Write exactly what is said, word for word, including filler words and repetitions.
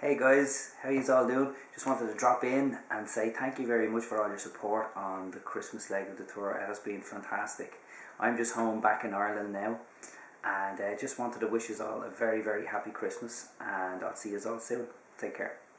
Hey guys, how yous all doing? Just wanted to drop in and say thank you very much for all your support on the Christmas leg of the tour. It has been fantastic. I'm just home back in Ireland now, and I uh, just wanted to wish yous all a very very happy Christmas, and I'll see yous all soon. Take care.